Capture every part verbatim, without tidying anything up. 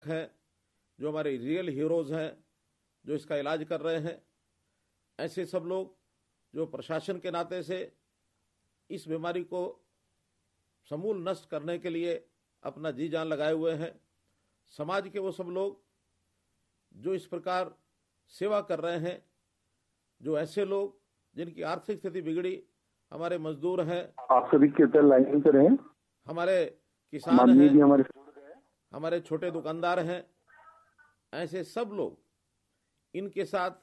हैं, जो हमारे रियल हीरोज हैं, जो इसका इलाज कर रहे हैं, ऐसे सब लोग जो प्रशासन के नाते से इस बीमारी को समूल नष्ट करने के लिए अपना जी जान लगाए हुए हैं, समाज के वो सब लोग जो इस प्रकार सेवा कर रहे हैं, जो ऐसे लोग जिनकी आर्थिक स्थिति बिगड़ी, हमारे मजदूर हैं, आप सभी कृपया लाइन पर हैं, हमारे किसान हैं, हमारे हमारे छोटे दुकानदार हैं, ऐसे सब लोग इनके साथ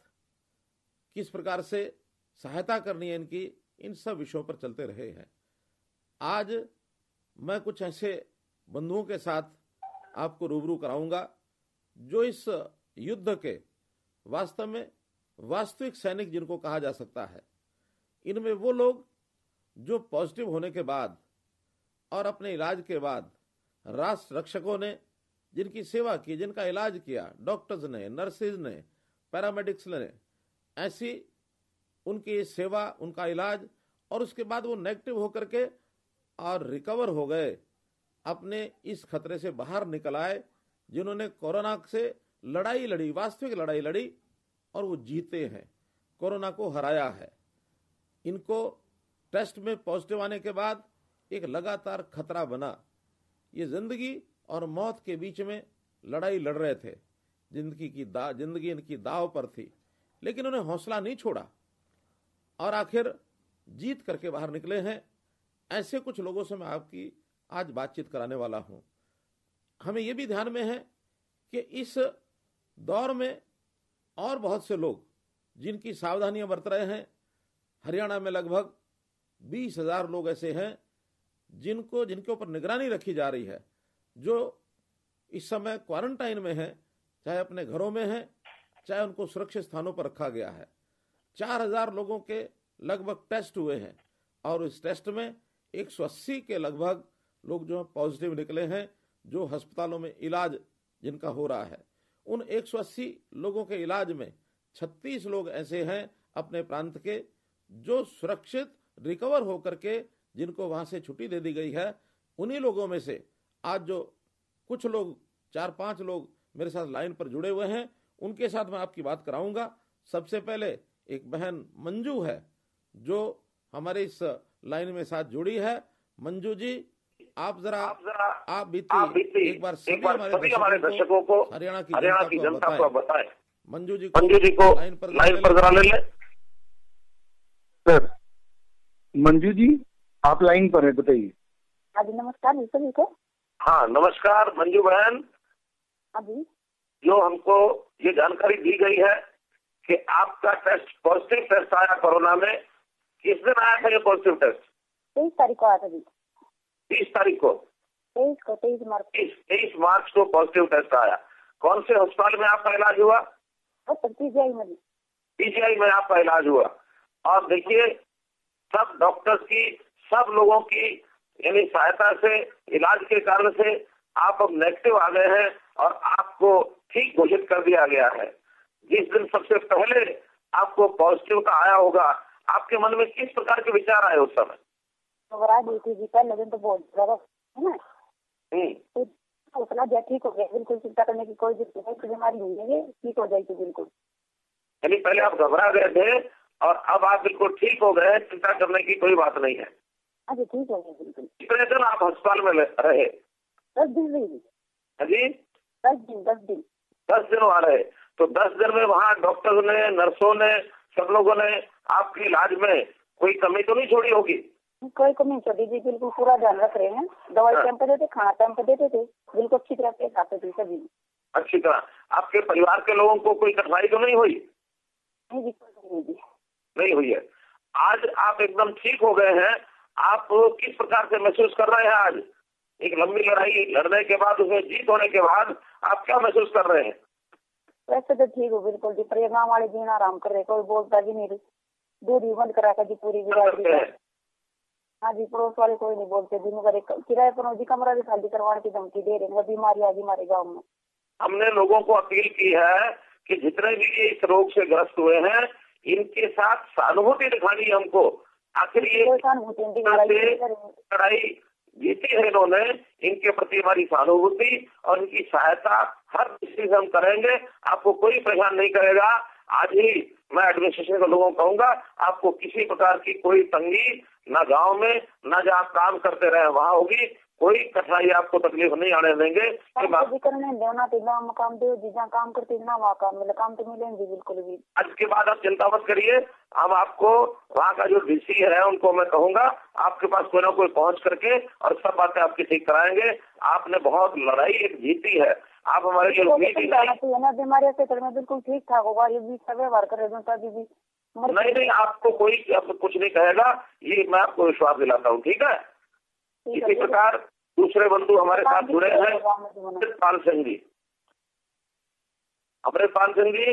किस प्रकार से सहायता करनी है इनकी, इन सब विषयों पर चलते रहे हैं। आज मैं कुछ ऐसे बंधुओं के साथ आपको रूबरू कराऊंगा जो इस युद्ध के वास्तव में वास्तविक सैनिक जिनको कहा जा सकता है। इनमें वो लोग जो पॉजिटिव होने के बाद और अपने इलाज के बाद राष्ट्र रक्षकों ने जिनकी सेवा की, जिनका इलाज किया, डॉक्टर्स ने, नर्सेज ने, पैरामेडिक्स ने, ऐसी उनकी सेवा, उनका इलाज, और उसके बाद वो नेगेटिव होकर के और रिकवर हो गए, अपने इस खतरे से बाहर निकल आए, जिन्होंने कोरोना से लड़ाई लड़ी, वास्तविक लड़ाई लड़ी और वो जीते हैं, कोरोना को हराया है। इनको टेस्ट में पॉजिटिव आने के बाद एक लगातार खतरा बना। ये जिंदगी और मौत के बीच में लड़ाई लड़ रहे थे, जिंदगी की दा जिंदगी इनकी दाव पर थी, लेकिन उन्हें हौसला नहीं छोड़ा और आखिर जीत करके बाहर निकले हैं। ऐसे कुछ लोगों से मैं आपकी आज बातचीत कराने वाला हूं। हमें यह भी ध्यान में है कि इस दौर में और बहुत से लोग जिनकी सावधानियां बरत रहे हैं। हरियाणा में लगभग बीस हजार लोग ऐसे हैं जिनको जिनके ऊपर निगरानी रखी जा रही है, जो इस समय क्वारंटाइन में है, चाहे अपने घरों में है, चाहे उनको सुरक्षित स्थानों पर रखा गया है। चार हजार लोगों के लगभग टेस्ट हुए हैं और इस टेस्ट में एक सौ अस्सी के लगभग लोग जो पॉजिटिव निकले हैं, जो अस्पतालों में इलाज जिनका हो रहा है। उन एक सौ अस्सी लोगों के इलाज में छत्तीस लोग ऐसे हैं अपने प्रांत के जो सुरक्षित रिकवर होकर के जिनको वहां से छुट्टी दे दी गई है। उन्हीं लोगों में से आज जो कुछ लोग, चार पांच लोग मेरे साथ लाइन पर जुड़े हुए हैं, उनके साथ मैं आपकी बात कराऊंगा। सबसे पहले एक बहन मंजू है जो हमारे इस लाइन में साथ जुड़ी है। मंजू जी, आप जरा आप, आप बीती एक बार सभी हमारे, हमारे दर्शकों को हरियाणा की हरियाणा की जनता को बताएं। मंजू जी मंजू जी को लाइन पर लाइन पर जरा ले ले। सर मंजू जी आप लाइन पर है, बताइए। हाँ जी, नमस्कार सभी को। हाँ नमस्कार मंजू बहन। अभी जो हमको ये जानकारी दी गई है कि आपका टेस्ट पॉजिटिव टेस्ट आया कोरोना में, किस दिन आया था ये पॉजिटिव टेस्ट? तेईस तारीख को आया था जी। तीस तारीख को तेईस को तेईस मार्च तेईस मार्च को पॉजिटिव टेस्ट आया। कौन से अस्पताल में आपका इलाज हुआ? पीजीआई में। पीजीआई में आपका इलाज हुआ। और देखिए सब डॉक्टर्स की, सब लोगों की यानी सहायता से, इलाज के कारण से आप अब नेगेटिव आ गए हैं और आपको ठीक घोषित कर दिया गया है। जिस दिन सबसे पहले आपको पॉजिटिव का आया होगा, आपके मन में किस प्रकार के विचार आए उस समय? घबरा गई थी जी, पहले दिन तो बहुत ज्यादा है ना, उतना जो ठीक हो गया, बिल्कुल चिंता करने की कोई बीमारी नहीं है, ठीक हो जाएगी बिल्कुल। यानी पहले आप घबरा गए थे और अब आप बिल्कुल ठीक हो गए, चिंता करने की कोई बात नहीं है। अच्छा ठीक हो गया बिल्कुल। कितने दिन आप अस्पताल में रहे? दस दिन रही जी। दस दिन दस दिन दस दिन वहाँ रहे। तो दस दिन में वहाँ डॉक्टर्स ने, नर्सों ने, सब लोगों ने आपके इलाज में कोई कमी तो नहीं छोड़ी होगी? कोई कमी नहीं छोड़ी जी, बिल्कुल पूरा ध्यान रख रहे हैं। दवाई टाइम पे देते, खाना टाइम पे देते थे, बिल्कुल अच्छी तरह से खाते थे सभी अच्छी तरह। आपके परिवार के लोगों को कोई कठिनाई तो नहीं हुई? नहीं जी, नहीं जी, नहीं हुई है। आज आप एकदम ठीक हो गए हैं। आप किस प्रकार से महसूस कर रहे हैं आज? एक लंबी लड़ाई लड़ने के बाद, उसमें जीत होने के बाद आप क्या महसूस कर रहे हैं? वैसे तो ठीक हो बिल्कुल जी, पर गाँव वाले जीना आराम कर रहे, कोई बोलता भी नहीं। दूध ही बंद करा कर जी पूरी बिरादरी। हाँ जी, पड़ोस वाले कोई नहीं बोलते जी, मगर किराए पर जी कमरा भी खाली करवाने की धमकी दे रहे हैं। बीमारी आ गई हमारे गाँव में। हमने लोगों को अपील की है कि जितने भी इस रोग से ग्रस्त हुए हैं, इनके साथ सहानुभूति दिखानी है हमको। आखिर ये लड़ाई जीती है इन्होंने, इनके प्रति हमारी सहानुभूति और इनकी सहायता हर चीज हम करेंगे, आपको कोई परेशान नहीं करेगा। आज ही मैं एडमिनिस्ट्रेशन के लोगों को कहूंगा, आपको किसी प्रकार की कोई तंगी ना गांव में, ना जहाँ काम करते रहे वहाँ होगी, कोई कठिनाई आपको तकलीफ नहीं आने देंगे। करने देना तो काम दे जितना काम करते ना वहाँ काम मिले, काम तो मिलेंगे बिल्कुल भी। आज के बाद आप चिंता मत करिए, हम आपको वहाँ का जो डीसी है उनको मैं कहूंगा आपके पास कोई ना कोई पहुंच करके और सब बातें आपकी ठीक कराएंगे। आपने बहुत लड़ाई एक जीती है, आप हमारे लिए उम्मीद ही नहीं ना बीमारी से में बिल्कुल ठीक ठाक होगा, ये भी सब व्यवहार कर रहे भी नहीं नहीं आपको कोई कुछ नहीं कहेगा, ये मैं आपको विश्वास दिलाता हूँ। ठीक है, इसी प्रकार दूसरे बंधु हमारे साथ जुड़े हैं, अमृतपाल सिंह जी। अमृतपाल सिंह जी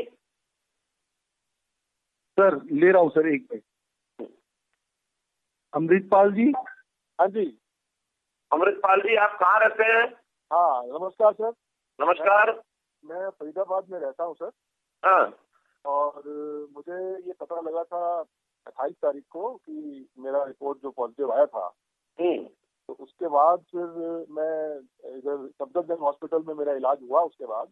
सर ले रहा हूँ सर, एक मिनट। अमृतपाल जी। हाँ जी। अमृतपाल जी आप कहाँ रहते हैं? हाँ नमस्कार सर। नमस्कार। मैं फरीदाबाद में रहता हूँ सर। हाँ। और मुझे ये पता लगा था अट्ठाईस तारीख को कि मेरा रिपोर्ट जो पॉजिटिव आया था, तो उसके बाद फिर मैं इधर सफदरजंग हॉस्पिटल में मेरा इलाज हुआ उसके बाद,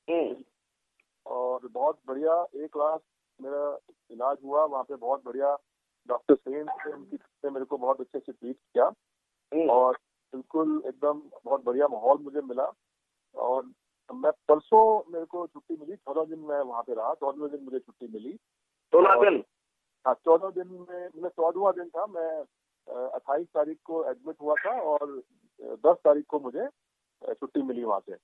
और बहुत बढ़िया एक लाख मेरा इलाज हुआ वहाँ पे। बहुत बढ़िया डॉक्टर सेन से उनकी से मेरे को बहुत अच्छे से ट्रीट किया और बिल्कुल एकदम बहुत बढ़िया माहौल मुझे मिला। और मैं परसों मेरे को छुट्टी मिली, चौदह दिन मैं वहाँ पे रहा, चौदहवें दिन मुझे छुट्टी मिली। सोलह दिन हाँ चौदह दिन में मतलब चौदहवां दिन था। मैं अट्ठाईस तारीख को एडमिट हुआ था और दस तारीख को मुझे छुट्टी मिली वहाँ से।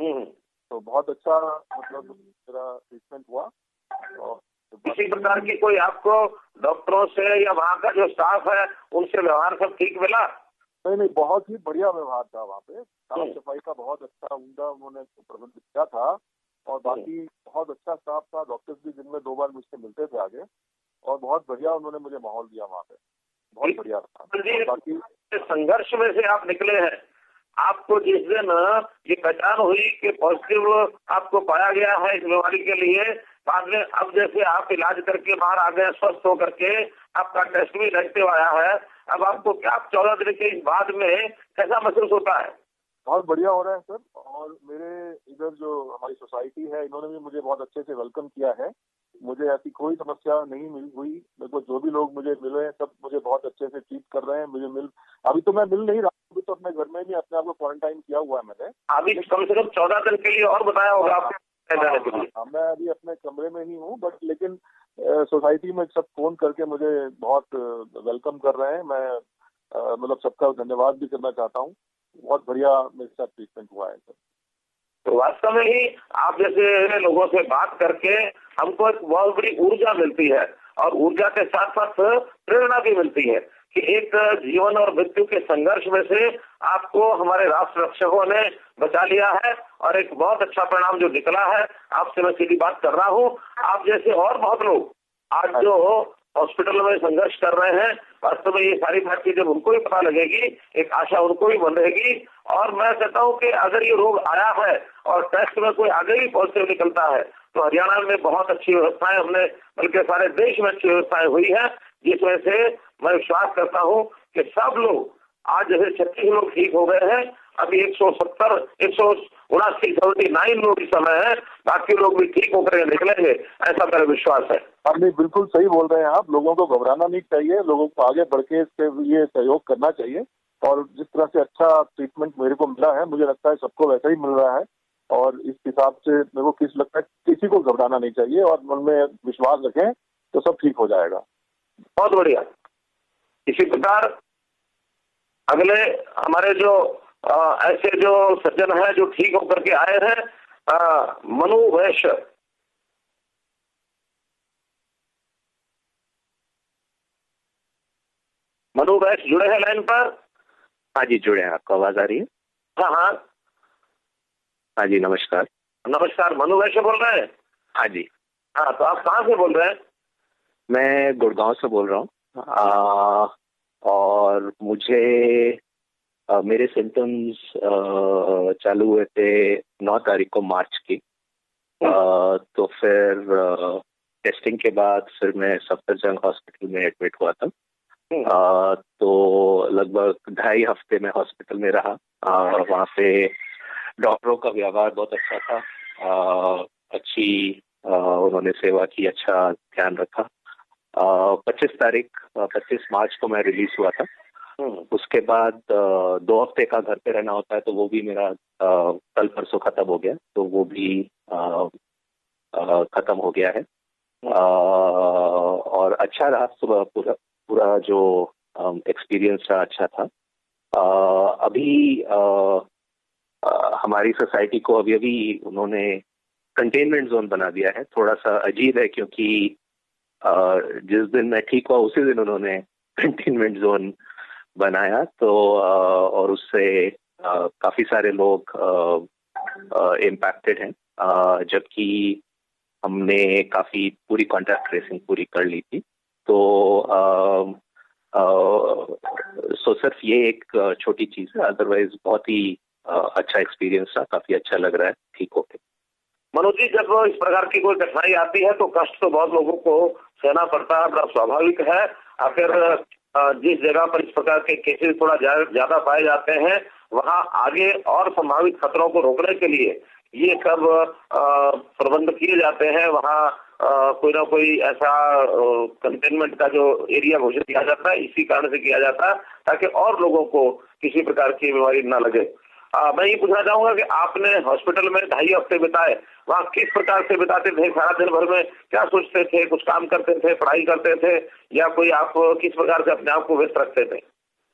तो बहुत अच्छा मतलब मेरा ट्रीटमेंट हुआ। और किसी प्रकार की कोई आपको डॉक्टरों से या वहाँ का जो स्टाफ है उनसे व्यवहार सब ठीक मिला? नहीं नहीं बहुत ही बढ़िया व्यवहार था वहाँ पे। साफ सफाई का बहुत अच्छा उम्दा उन्होंने प्रबंध किया था और बाकी बहुत अच्छा स्टाफ था। डॉक्टर्स भी दिन में दो बार मुझसे मिलते थे आगे, और बहुत बढ़िया उन्होंने मुझे माहौल दिया वहाँ पे, बहुत बढ़िया था। बाकी संघर्ष में से आप निकले हैं, आपको जिस दिन ये पहचान हुई कि पॉजिटिव आपको पाया गया है इस बीमारी के लिए, बाद में अब जैसे आप इलाज करके बाहर आ गए स्वस्थ होकर के, आपका टेस्ट भी नेगेटिव आया है, अब आपको क्या चौदह दिन के बाद में कैसा महसूस होता है? बहुत बढ़िया हो रहा है सर। और मेरे इधर जो हमारी सोसाइटी है इन्होंने भी मुझे बहुत अच्छे से वेलकम किया है। मुझे ऐसी कोई समस्या नहीं मिल हुई। मेरे को जो भी लोग मुझे मिले सब मुझे बहुत अच्छे से ट्रीट कर रहे हैं। मुझे मिल अभी तो मैं मिल नहीं रहा, अभी तो अपने घर में भी अपने आप को क्वारंटाइन किया हुआ है मैंने। अभी कम से कम चौदह दिन के लिए और बताया होगा आपने? हाँ, मैं अभी अपने कमरे में ही हूँ, बट लेकिन सोसाइटी में सब फोन करके मुझे बहुत वेलकम कर रहे हैं। मैं मतलब सबका धन्यवाद भी करना चाहता हूँ। बहुत बढ़िया मेरे साथ ट्रीटमेंट हुआ है सर। तो वास्तव में ही आप जैसे लोगों से बात करके हमको एक बहुत बड़ी ऊर्जा मिलती है, और ऊर्जा के साथ साथ प्रेरणा भी मिलती है कि एक जीवन और मृत्यु के संघर्ष में से आपको हमारे राष्ट्र रक्षकों ने बचा लिया है, और एक बहुत अच्छा परिणाम जो निकला है। आपसे मैं सीधी बात कर रहा हूँ, आप जैसे और बहुत लोग आज जो हॉस्पिटल में संघर्ष कर रहे हैं, वास्तव में ये सारी बात जब उनको भी पता लगेगी, एक आशा उनको भी बंधेगी। और मैं कहता हूँ कि अगर ये रोग आया है और टेस्ट में कोई आगे भी पॉजिटिव निकलता है, तो हरियाणा में बहुत अच्छी व्यवस्थाएं हमने, बल्कि सारे देश में अच्छी व्यवस्थाएं हुई है, जिसमें से मैं विश्वास करता हूँ कि सब लोग आज जैसे छत्तीस लोग ठीक हो गए हैं, अभी एक सौ सत्तर एक सौ उनासी सेवेंटी नाइन लोग इस समय है, बाकी लोग भी ठीक होकर निकलेंगे, ऐसा मेरा विश्वास है। आप नहीं बिल्कुल सही बोल रहे हैं आप। लोगों को घबराना नहीं चाहिए, लोगों को आगे बढ़ के इसके लिए सहयोग करना चाहिए। और जिस तरह से अच्छा ट्रीटमेंट मेरे को मिला है, मुझे लगता है सबको वैसा ही मिल रहा है। और इस हिसाब से मेरे को किस लगता है किसी को घबराना नहीं चाहिए और मन में विश्वास रखें तो सब ठीक हो जाएगा। बहुत बढ़िया। इसी प्रकार अगले हमारे जो आ, ऐसे जो सज्जन हैं जो ठीक होकर के आए हैं, आ, मनु वैश्य। मनु वैश्य जुड़े हैं लाइन पर? हाँ जी जुड़े हैं। आपको आवाज आ रही है? हाँ हाँ हाँ जी नमस्कार। नमस्कार, मनु वैश्य बोल रहे हैं? हाँ जी। हाँ, तो आप कहाँ से बोल रहे हैं? मैं गुड़गांव से बोल रहा हूँ, और मुझे आ, मेरे सिम्टम्स चालू हुए थे नौ तारीख को मार्च की। आ, तो फिर आ, टेस्टिंग के बाद फिर मैं सफदरजंग हॉस्पिटल में एडमिट हुआ था। आ, तो लगभग ढाई हफ्ते में हॉस्पिटल में रहा। वहाँ पे डॉक्टरों का व्यवहार बहुत अच्छा था, आ, अच्छी आ, उन्होंने सेवा की, अच्छा ध्यान रखा। पच्चीस तारीख पच्चीस मार्च को मैं रिलीज हुआ था। उसके बाद आ, दो हफ्ते का घर पे रहना होता है, तो वो भी मेरा आ, कल परसों खत्म हो गया, तो वो भी आ, आ, खत्म हो गया है। आ, और अच्छा रहा, सुबह पूरा पूरा जो एक्सपीरियंस रहा अच्छा था। आ, अभी आ, आ, हमारी सोसाइटी को अभी अभी उन्होंने कंटेनमेंट जोन बना दिया है। थोड़ा सा अजीब है क्योंकि आ, जिस दिन मैं ठीक हुआ उसी दिन उन्होंने कंटेनमेंट जोन बनाया, तो आ, और उससे आ, काफी सारे लोग इम्पैक्टेड हैं, जबकि हमने काफी पूरी कॉन्टैक्ट ट्रेसिंग पूरी कर ली थी। तो आ, आ, सो सिर्फ ये एक छोटी चीज है, अदरवाइज बहुत ही आ, अच्छा एक्सपीरियंस था, काफी अच्छा लग रहा है ठीक होके। मनोज जी, जब इस प्रकार की कोई कठिनाई आती है तो कष्ट तो बहुत लोगों को सहना पड़ता है, बड़ा स्वाभाविक है। आखिर जिस जगह पर इस प्रकार के केसेस थोड़ा ज्यादा पाए जाते हैं, वहां आगे और संभावित खतरों को रोकने के लिए ये सब प्रबंध किए जाते हैं। वहाँ कोई ना कोई ऐसा कंटेनमेंट का जो एरिया घोषित किया जाता है, इसी कारण से किया जाता है ताकि और लोगों को किसी प्रकार की बीमारी न लगे। आ, मैं ये पूछना चाहूंगा कि आपने हॉस्पिटल में ढाई हफ्ते बिताए, वहाँ किस प्रकार से बिताते थे? सारा दिन भर में क्या सोचते थे? कुछ काम करते थे, पढ़ाई करते थे, या कोई आप किस प्रकार से अपने आप को व्यस्त रखते थे?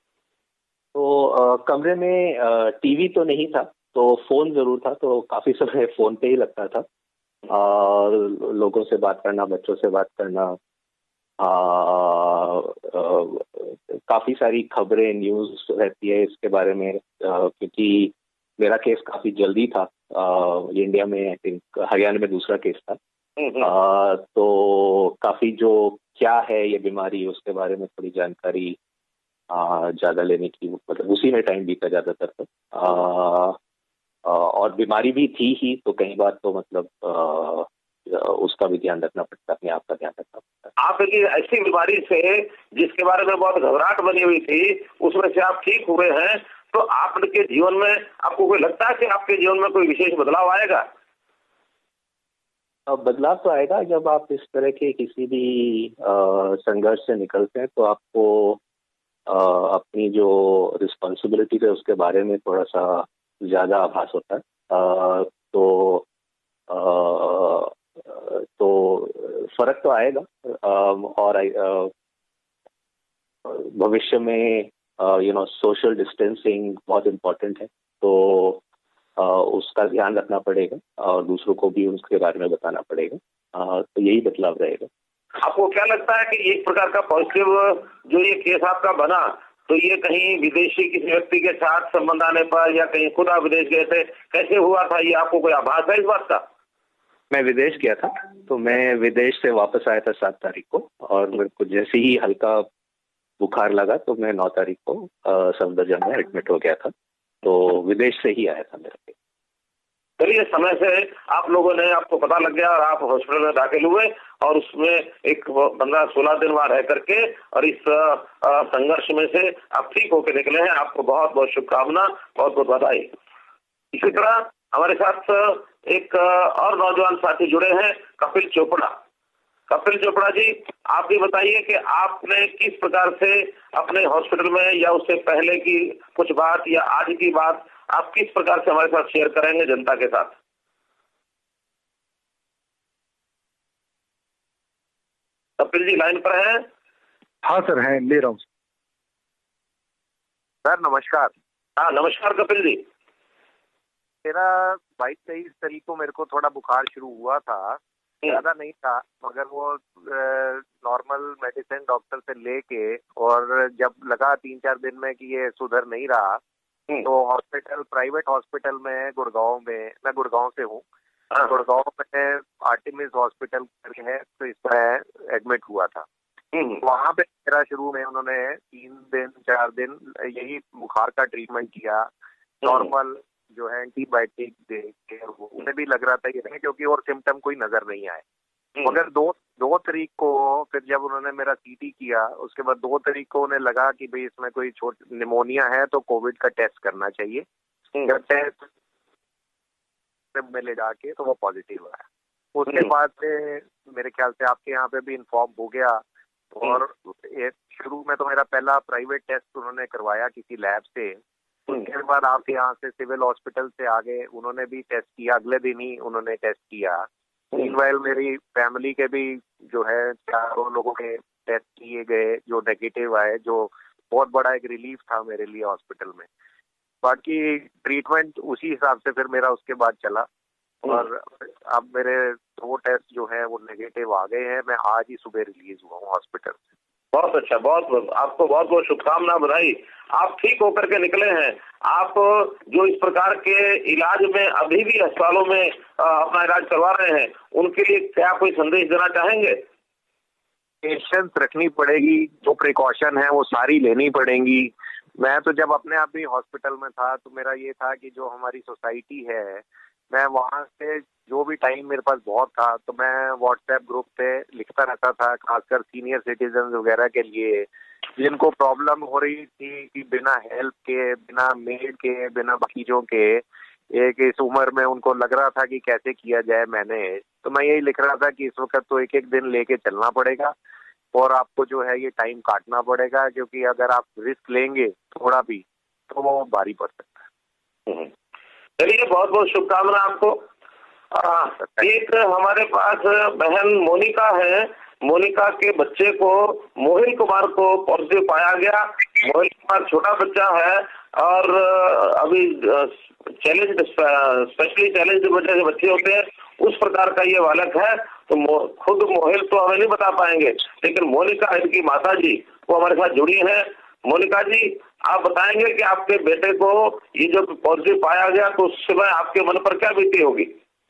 तो आ, कमरे में टीवी तो नहीं था, तो फोन जरूर था, तो काफी समय फोन पे ही लगता था। आ, लोगों से बात करना, बच्चों से बात करना, आ, आ, काफी सारी खबरें, न्यूज रहती है इसके बारे में, आ, क्योंकि मेरा केस काफी जल्दी था। आ, इंडिया में आई थिंक हरियाणा में दूसरा केस था। आ, तो काफी जो क्या है ये बीमारी, उसके बारे में थोड़ी जानकारी ज्यादा लेने की, मतलब उसी में टाइम बीता ज्यादातर तो। आ, आ, और बीमारी भी थी ही, तो कई बार तो मतलब आ, उसका भी ध्यान रखना पड़ता है, अपने आप का ध्यान रखना पड़ता है। आप एक ऐसी बीमारी से जिसके बारे में बहुत घबराहट बनी हुई थी, उसमें से आप ठीक हुए हैं, तो आपके जीवन में आपको कोई लगता है कि आपके जीवन में कोई विशेष बदलाव आएगा? बदलाव तो आएगा जब आप इस तरह के किसी भी संघर्ष से निकलते हैं, तो आपको आ, अपनी जो रिस्पॉन्सिबिलिटी है उसके बारे में थोड़ा सा ज्यादा आभास होता है। आ, तो आ, तो फर्क तो आएगा, आ, और भविष्य में यू नो सोशल डिस्टेंसिंग बहुत इम्पोर्टेंट है, तो आ, उसका ध्यान रखना पड़ेगा और दूसरों को भी उसके बारे में बताना पड़ेगा। आ, तो यही बदलाव रहेगा। आपको क्या लगता है कि एक प्रकार का पॉजिटिव जो ये केस आपका बना, तो ये कहीं विदेशी किसी व्यक्ति के साथ संबंध आने पर, या कहीं खुद आप विदेश गए थे, कैसे हुआ था? ये आपको कोई आभास है इस बात का? मैं विदेश गया था, तो मैं विदेश से वापस आया था सात तारीख को, और मेरे को जैसे ही हल्का बुखार लगा तो मैं नौ तारीख को सफदरजंग में एडमिट हो गया था। तो विदेश से ही आया था मेरा। चलिए, समय से आप लोगों ने, आपको पता लग गया और आप हॉस्पिटल में दाखिल हुए, और उसमें एक पंद्रह सोलह दिन वहां रह करके और इस संघर्ष में से आप ठीक होकर निकले हैं। आपको बहुत बहुत शुभकामना, बहुत बहुत बधाई। इसी तरह हमारे साथ एक और नौजवान साथी जुड़े हैं, कपिल चोपड़ा। कपिल चोपड़ा जी, आप भी बताइए कि आपने किस प्रकार से अपने हॉस्पिटल में, या उससे पहले की कुछ बात या आज की बात आप किस प्रकार से हमारे साथ शेयर करेंगे जनता के साथ? कपिल जी लाइन पर हैं? हाँ सर, हैं, ले रहा हूँ सर। नमस्कार। हाँ नमस्कार कपिल जी। मेरा बाईस तेईस तारीख को मेरे को थोड़ा बुखार शुरू हुआ था, ज्यादा नहीं था, मगर वो नॉर्मल मेडिसिन डॉक्टर से लेके, और जब लगा तीन चार दिन में कि ये सुधर नहीं रहा, तो हॉस्पिटल, प्राइवेट हॉस्पिटल में गुड़गांव में, मैं गुड़गांव से हूँ, गुड़गांव में आर्टिमिस हॉस्पिटल है, तो इस पर एडमिट हुआ था। वहां पे मेरा शुरू में उन्होंने तीन दिन चार दिन यही बुखार का ट्रीटमेंट किया, नॉर्मल जो है एंटीबायोटिक दे के, उन्हें भी लग रहा था ये नहीं, क्योंकि और सिम्टम कोई नजर नहीं आए। मगर दो दो तारीख को फिर जब उन्होंने मेरा सीटी किया, उसके बाद दो तारीख को उन्हें लगा कि भाई इसमें कोई छोटी निमोनिया है, तो कोविड का टेस्ट करना चाहिए। जब टेस्ट में ले जाके तो वो पॉजिटिव आया। उसके बाद से मेरे ख्याल से आपके यहाँ पे भी इन्फॉर्म हो गया, और एक शुरू में तो मेरा पहला प्राइवेट टेस्ट उन्होंने करवाया किसी लैब से। उसके बाद आप यहाँ से सिविल हॉस्पिटल से आगे उन्होंने भी टेस्ट किया, अगले दिन ही उन्होंने टेस्ट किया। मीनवाइल मेरी फैमिली के भी जो है चारों लोगों के टेस्ट किए गए जो नेगेटिव आए, जो बहुत बड़ा एक रिलीफ था मेरे लिए हॉस्पिटल में। बाकी ट्रीटमेंट उसी हिसाब से फिर मेरा उसके बाद चला, और अब मेरे दो टेस्ट जो है वो नेगेटिव आ गए हैं। मैं आज ही सुबह रिलीज हुआ हूँ हॉस्पिटल से। बहुत अच्छा, बहुत बहुत आपको बहुत बहुत शुभकामना, बधाई। आप ठीक होकर के निकले हैं। आप जो इस प्रकार के इलाज में अभी भी अस्पतालों में अपना इलाज करवा रहे हैं, उनके लिए क्या कोई संदेश देना चाहेंगे? पेशेंस रखनी पड़ेगी, जो प्रिकॉशन है वो सारी लेनी पड़ेंगी। मैं तो जब अपने आप भी हॉस्पिटल में था तो मेरा ये था कि जो हमारी सोसाइटी है, मैं वहाँ से जो भी टाइम मेरे पास बहुत था तो मैं व्हाट्सएप ग्रुप पे लिखता रहता था, खासकर सीनियर सिटीजन वगैरह के लिए जिनको प्रॉब्लम हो रही थी कि बिना हेल्प के, बिना मेड के, बिना चीजों के एक इस उम्र में उनको लग रहा था कि कैसे किया जाए मैनेज। तो मैं यही लिख रहा था कि इस वक्त तो एक एक दिन लेके चलना पड़ेगा और आपको जो है ये टाइम काटना पड़ेगा, क्योंकि अगर आप रिस्क लेंगे थोड़ा भी तो वो भारी पड़ सकता है। चलिए, बहुत बहुत शुभकामना आपको। आ, एक हमारे पास बहन मोनिका है। मोनिका के बच्चे को, मोहिल कुमार को पॉजिटिव पाया गया। मोहिल कुमार छोटा बच्चा है और अभी चैलेंज स्पेशली चैलेंज वजह से बच्चे होते हैं, उस प्रकार का ये बालक है। तो मो, खुद मोहिल तो हमें नहीं बता पाएंगे, लेकिन मोनिका इनकी माता जी वो हमारे साथ जुड़ी है। मोनिका जी, आप बताएंगे कि आपके बेटे को ये जो पॉजिटिव पाया गया तो उस समय आपके मन पर क्या बीती होगी?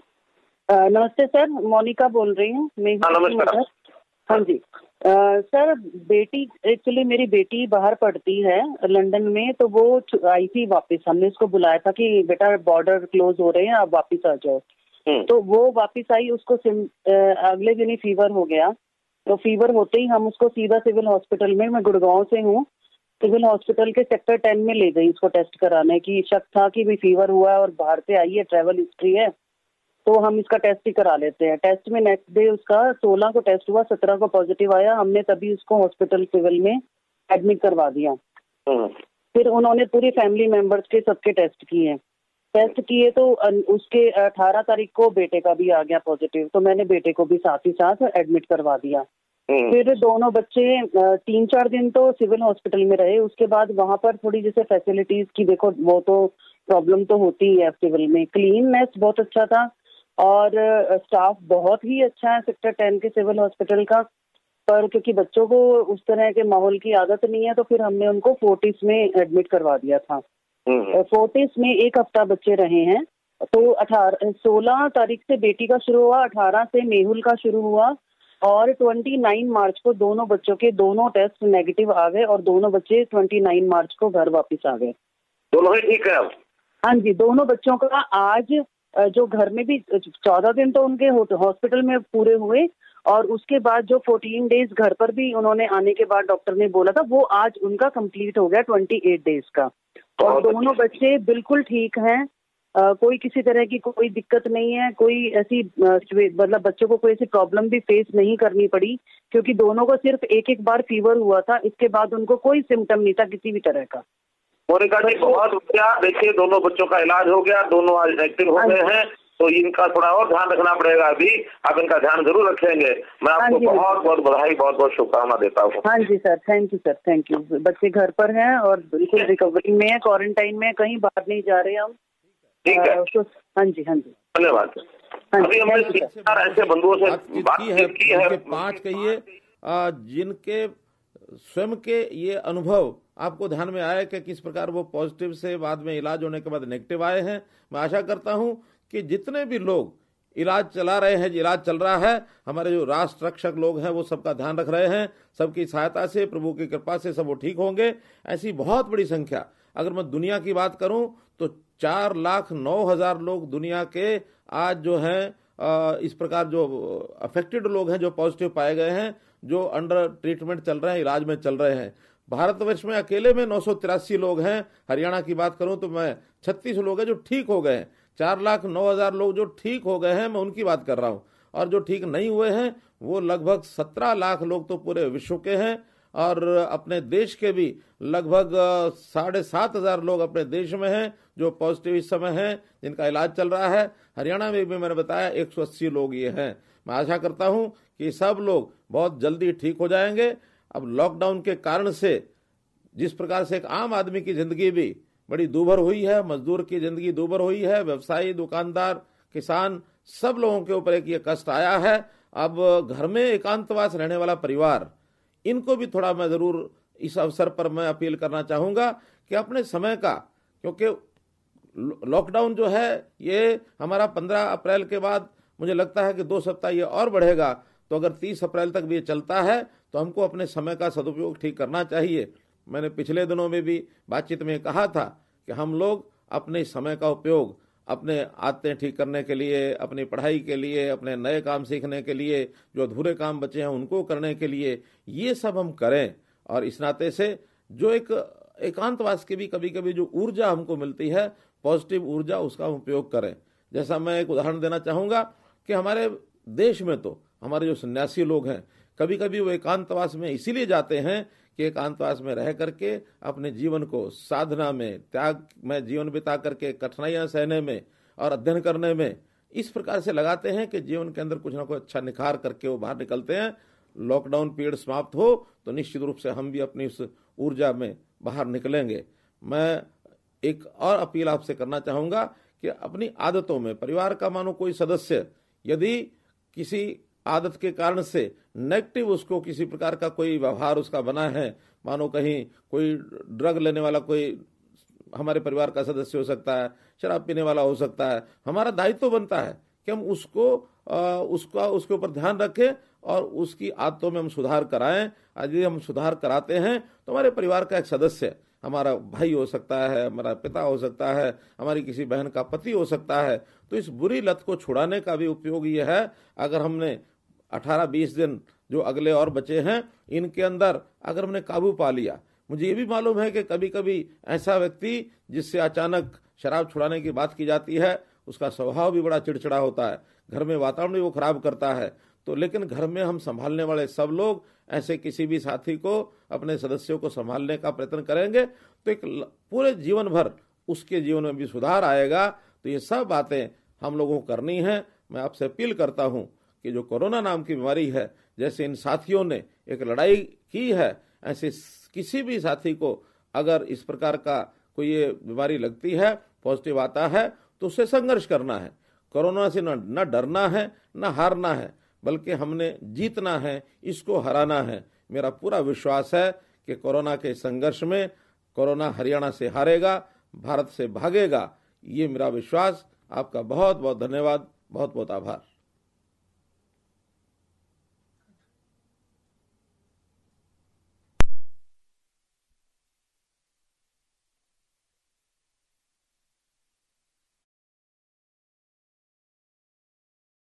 नमस्ते सर, मोनिका बोल रही हूँ मैं। नमस्कार। हाँ जी आ, सर, बेटी एक्चुअली मेरी बेटी बाहर पढ़ती है लंदन में, तो वो आई थी वापस। हमने उसको बुलाया था कि बेटा बॉर्डर क्लोज हो रहे हैं, आप वापस आ जाओ। तो वो वापस आई, उसको अगले दिन ही फीवर हो गया। तो फीवर होते ही हम उसको सीधा सिविल हॉस्पिटल में, मैं गुड़गांव से हूँ, सिविल हॉस्पिटल के सेक्टर टेन में ले गई उसको टेस्ट कराने की। शक था कि भी फीवर हुआ है और बाहर से आई है, ट्रैवल हिस्ट्री है, तो हम इसका टेस्ट ही करा लेते हैं। टेस्ट में नेक्स्ट डे उसका सोलह को टेस्ट हुआ, सत्रह को पॉजिटिव आया। हमने तभी उसको हॉस्पिटल सिविल में एडमिट करवा दिया। फिर उन्होंने पूरी फैमिली मेंबर्स के सबके टेस्ट किए टेस्ट किए तो उसके अठारह तारीख को बेटे का भी आ गया पॉजिटिव, तो मैंने बेटे को भी साथ ही साथ एडमिट करवा दिया। फिर दोनों बच्चे तीन चार दिन तो सिविल हॉस्पिटल में रहे। उसके बाद वहां पर थोड़ी जैसे फैसिलिटीज की, देखो वो तो प्रॉब्लम तो होती है सिविल में। क्लीननेस बहुत अच्छा था और स्टाफ बहुत ही अच्छा है सेक्टर टेन के सिविल हॉस्पिटल का, पर क्योंकि बच्चों को उस तरह के माहौल की आदत नहीं है तो फिर हमने उनको फोर्टिस में एडमिट करवा दिया था। फोर्टिस में एक हफ्ता बच्चे रहे हैं। तो अठारह सोलह तारीख से बेटी का शुरू हुआ, अठारह से मेहुल का शुरू हुआ और उनतीस मार्च को दोनों बच्चों के दोनों टेस्ट नेगेटिव आ गए और दोनों बच्चे उनतीस मार्च को घर वापस आ गए। दोनों ही ठीक है अब? हाँ जी, दोनों बच्चों का आज जो घर में भी चौदह दिन तो उनके हॉस्पिटल में पूरे हुए और उसके बाद जो चौदह डेज घर पर भी उन्होंने आने के बाद डॉक्टर ने बोला था, वो आज उनका कंप्लीट हो गया अट्ठाईस डेज का। और दोनों बच्चे बिल्कुल ठीक हैं, आ, कोई किसी तरह की कोई दिक्कत नहीं है, कोई ऐसी मतलब बच्चों को कोई ऐसी प्रॉब्लम भी फेस नहीं करनी पड़ी, क्योंकि दोनों को सिर्फ एक एक बार फीवर हुआ था, इसके बाद उनको कोई सिम्टम नहीं था किसी भी तरह का। मोनिका जी बहुत बढ़िया। देखिए, दोनों बच्चों का इलाज हो गया, दोनों आज एक्टिव हो गए हैं, तो इनका थोड़ा और ध्यान रखना पड़ेगा। अभी आप इनका ध्यान जरूर रखेंगे। मैं आपको बहुत बहुत बधाई, बहुत बहुत शुभकामना देता हूँ। हाँ जी sir, thank you sir, thank you. बच्चे घर पर हैं और बिल्कुल रिकवरी में है, क्वारंटाइन में, कहीं बाहर नहीं जा रहे हम। ठीक है। हाँ जी, हाँ जी, धन्यवाद। अभी हमने ऐसे बंधुओं से बातचीत की है। पांच कहिए जिनके स्वयं के ये अनुभव आपको ध्यान में आया कि किस प्रकार वो पॉजिटिव से बाद में इलाज होने के बाद नेगेटिव आए हैं। मैं आशा करता हूं कि जितने भी लोग इलाज चला रहे हैं, इलाज चल रहा है, हमारे जो राष्ट्र रक्षक लोग हैं वो सबका ध्यान रख रहे हैं। सबकी सहायता से, प्रभु की कृपा से सब वो ठीक होंगे। ऐसी बहुत बड़ी संख्या, अगर मैं दुनिया की बात करूं तो चार लाख नौ हजार लोग दुनिया के आज जो है इस प्रकार जो अफेक्टेड लोग हैं, जो पॉजिटिव पाए गए हैं, जो अंडर ट्रीटमेंट चल रहे हैं, इलाज में चल रहे हैं। भारतवर्ष में अकेले में नौ सौ तिरासी लोग हैं। हरियाणा की बात करूं तो मैं छत्तीस लोग हैं जो ठीक हो गए हैं। चार लाख नौ हजार लोग जो ठीक हो गए हैं, मैं उनकी बात कर रहा हूं, और जो ठीक नहीं हुए हैं वो लगभग सत्रह लाख लोग तो पूरे विश्व के हैं, और अपने देश के भी लगभग साढ़े सात हजार लोग अपने देश में हैं जो पॉजिटिव इस समय हैं, जिनका इलाज चल रहा है। हरियाणा में भी मैंने बताया एक सौ अस्सी लोग ये हैं। मैं आशा करता हूं कि सब लोग बहुत जल्दी ठीक हो जाएंगे। अब लॉकडाउन के कारण से जिस प्रकार से एक आम आदमी की जिंदगी भी बड़ी दूभर हुई है, मजदूर की जिंदगी दूभर हुई है, व्यवसायी, दुकानदार, किसान, सब लोगों के ऊपर एक ये कष्ट आया है। अब घर में एकांतवास रहने वाला परिवार, इनको भी थोड़ा मैं जरूर इस अवसर पर मैं अपील करना चाहूंगा कि अपने समय का, क्योंकि लॉकडाउन जो है ये हमारा पंद्रह अप्रैल के बाद मुझे लगता है कि दो सप्ताह ये और बढ़ेगा, तो अगर तीस अप्रैल तक भी ये चलता है तो हमको अपने समय का सदुपयोग ठीक करना चाहिए। मैंने पिछले दिनों में भी बातचीत में कहा था कि हम लोग अपने समय का उपयोग अपने आदतें ठीक करने के लिए, अपनी पढ़ाई के लिए, अपने नए काम सीखने के लिए, जो अधूरे काम बचे हैं उनको करने के लिए, ये सब हम करें। और इस नाते से जो एक एकांतवास की भी कभी कभी जो ऊर्जा हमको मिलती है, पॉजिटिव ऊर्जा, उसका हम उपयोग करें। जैसा मैं एक उदाहरण देना चाहूंगा कि हमारे देश में तो हमारे जो सन्यासी लोग हैं, कभी कभी वो एकांतवास में इसीलिए जाते हैं कि एकांतवास में रह करके अपने जीवन को साधना में, त्याग में जीवन बिता करके, कठिनाइयां सहने में और अध्ययन करने में इस प्रकार से लगाते हैं कि जीवन के अंदर कुछ ना कुछ अच्छा निखार करके वो बाहर निकलते हैं। लॉकडाउन पीरियड समाप्त हो तो निश्चित रूप से हम भी अपनी उस ऊर्जा में बाहर निकलेंगे। मैं एक और अपील आपसे करना चाहूंगा कि अपनी आदतों में, परिवार का मानो कोई सदस्य यदि किसी आदत के कारण से नेगेटिव उसको किसी प्रकार का कोई व्यवहार उसका बना है, मानो कहीं कोई ड्रग लेने वाला कोई हमारे परिवार का सदस्य हो सकता है, शराब पीने वाला हो सकता है, हमारा दायित्व तो बनता है कि हम उसको आ, उसका उसके ऊपर ध्यान रखें और उसकी आदतों में हम सुधार कराएं। यदि हम सुधार कराते हैं तो हमारे परिवार का एक सदस्य, हमारा भाई हो सकता है, हमारा पिता हो सकता है, हमारी किसी बहन का पति हो सकता है, तो इस बुरी लत को छुड़ाने का भी उपयोग ये है। अगर हमने अठारह बीस दिन जो अगले और बचे हैं, इनके अंदर अगर हमने काबू पा लिया, मुझे ये भी मालूम है कि कभी कभी ऐसा व्यक्ति जिससे अचानक शराब छुड़ाने की बात की जाती है, उसका स्वभाव भी बड़ा चिड़चिड़ा होता है, घर में वातावरण भी वो खराब करता है। तो लेकिन घर में हम संभालने वाले सब लोग ऐसे किसी भी साथी को, अपने सदस्यों को संभालने का प्रयत्न करेंगे तो एक पूरे जीवन भर उसके जीवन में भी सुधार आएगा। तो ये सब बातें हम लोगों को करनी है। मैं आपसे अपील करता हूं कि जो कोरोना नाम की बीमारी है, जैसे इन साथियों ने एक लड़ाई की है, ऐसे किसी भी साथी को अगर इस प्रकार का कोई ये बीमारी लगती है, पॉजिटिव आता है, तो उससे संघर्ष करना है। कोरोना से न, न डरना है, न हारना है, बल्कि हमने जीतना है, इसको हराना है। मेरा पूरा विश्वास है कि कोरोना के संघर्ष में कोरोना हरियाणा से हारेगा, भारत से भागेगा। ये मेरा विश्वास। आपका बहुत बहुत धन्यवाद, बहुत बहुत आभार।